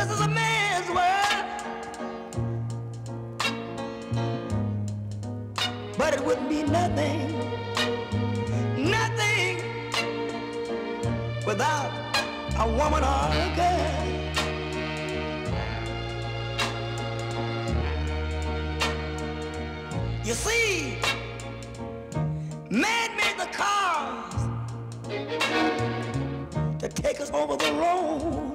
this is a man's world, but it wouldn't be nothing, nothing without a woman or a girl. You see, man made the cars to take us over the road.